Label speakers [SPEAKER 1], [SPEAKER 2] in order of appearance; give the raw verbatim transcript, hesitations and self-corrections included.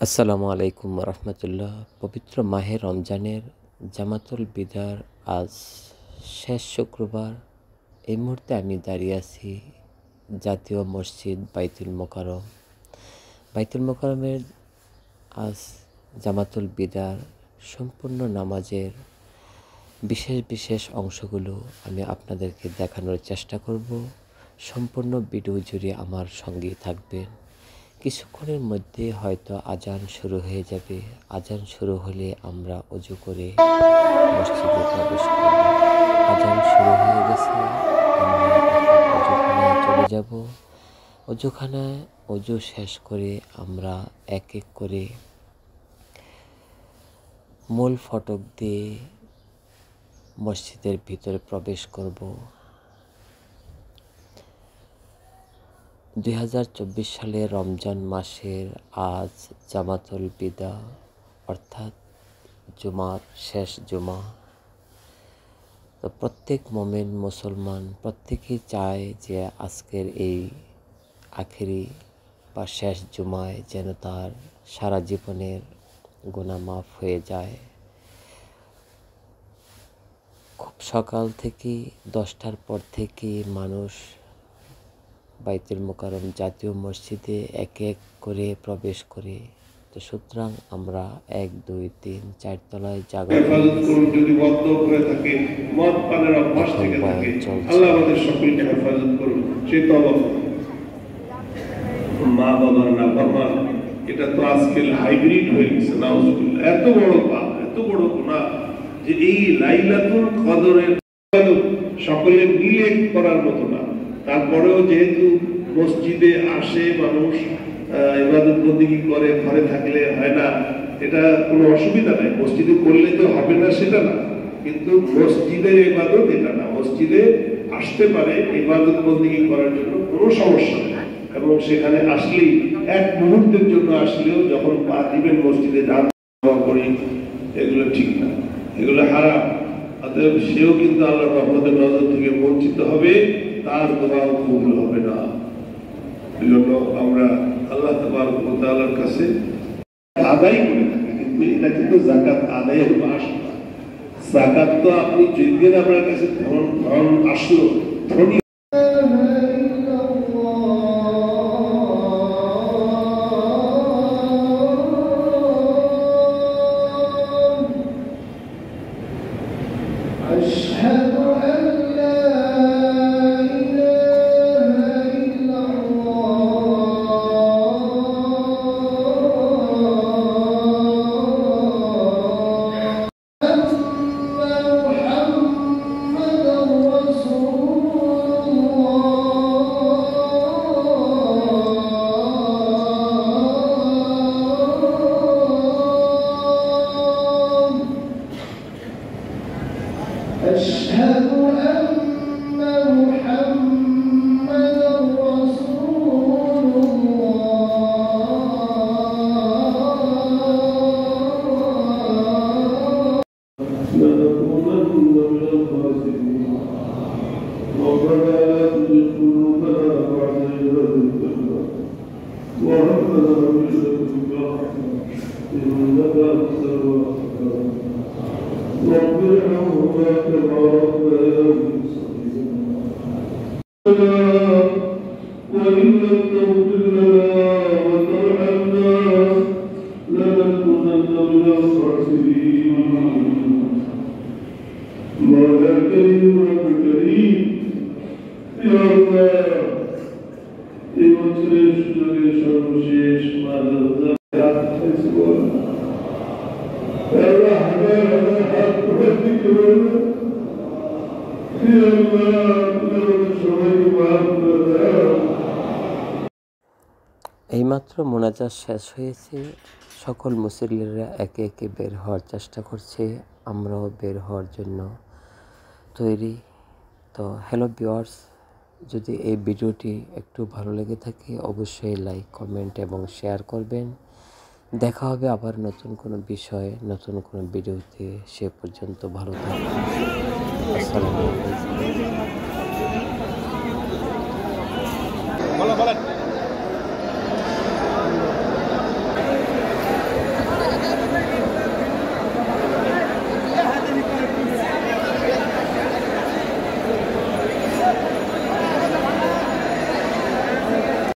[SPEAKER 1] আসসালামু আলাইকুম রহমতুল্লাহ। পবিত্র মাহে রমজানের জামাতুল বিদার আজ শেষ শুক্রবার। এই মুহূর্তে আমি দাঁড়িয়ে আছি জাতীয় মসজিদ বাইতুল মোকাররম। বাইতুল মোকাররমের আজ জামাতুল বিদার সম্পূর্ণ নামাজের বিশেষ বিশেষ অংশগুলো আমি আপনাদেরকে দেখানোর চেষ্টা করব। সম্পূর্ণ ভিডিও জুড়ে আমার সঙ্গেই থাকবেন। কিছুক্ষণের মধ্যে হয়তো আজান শুরু হয়ে যাবে। আজান শুরু হলে আমরা অজু করে মসজিদে প্রবেশ করব। আজান শুরু হয়ে গেছে, আমরা এখন অজুখানায় চলে যাব। অজুখানায় অজু শেষ করে আমরা এক এক করে মূল ফটক দিয়ে মসজিদের ভিতরে প্রবেশ করব। দুই হাজার চব্বিশ সালের রমজান মাসের আজ জামাতুল বিদা, অর্থাৎ জুমার শেষ জুমা। তো প্রত্যেক মোমেন মুসলমান প্রত্যেকেই চায় যে আজকের এই আখেরি বা শেষ জুমায় যেন তার সারা জীবনের গুনাহ মাফ হয়ে যায়। খুব সকাল থেকে দশটার পর থেকে মানুষ বাইতুল মোকাররম জাতীয় মসজিদে এক এক করে প্রবেশ করে। তো সুতরাং আমরা এক দুই তিন চার তলায় জায়গা
[SPEAKER 2] যদি বদ্ধ হয়ে থাকে, মদ পানের অভ্যাস থেকে থাকে, আল্লাহ আমাদের সকলকে হেফাজত করুন। সেই তওবা মা বাবার নাফরমান, এটা তো আজকাল হাইব্রিড হয়ে গেছে। নাউজুবিল্লাহ, এত বড় পাপ, এত বড় গুনাহ যে এই লাইলাতুল কদরের সকলে মিলে করার মতো না। তারপরেও যেহেতু মসজিদে আসে মানুষ, ইবাদত বন্দেগী করে, ঘরে থাকলে হয় না, এটা কোনো অসুবিধা নাই। মসজিদে করলে তো হবে না সেটা না, কিন্তু মসজিদের ইবাদত এটা না। মসজিদে আসতে পারে ইবাদত বন্দেগী করার জন্য, কোনো সমস্যা নেই। এবং সেখানে আসলেই এক মুহূর্তের জন্য আসলেও যখন পা দিবেন মসজিদে যান করি, এগুলো ঠিক না, এগুলো হারাম। অতএব সেও কিন্তু আল্লাহর রহমতের নজর থেকে বঞ্চিত হবে, তার দোয়াও কবুল হবে না। এই জন্য আমরা আল্লাহ তাবারক ওয়া তাআলার কাছে আদায় করে থাকি, কিন্তু এটা কিন্তু যাকাত আদায়ের মাস না। যাকাত তো আপনি যেদিন আপনার কাছে ধন ধন আসলো, ধনী
[SPEAKER 1] এইমাত্র মোনাজাত শেষ হয়েছে। সকল মুসল্লিরা একে একে বের হওয়ার চেষ্টা করছে, আমরাও বের হওয়ার জন্য তৈরি। তো হ্যালো ভিউয়ার্স, যদি এই ভিডিওটি একটু ভালো লেগে থাকে অবশ্যই লাইক, কমেন্ট এবং শেয়ার করবেন। দেখা হবে আবার নতুন কোনো বিষয়ে, নতুন কোনো ভিডিওতে। সে পর্যন্ত ভালো থাকবেন। আসসালামু আলাইকুম।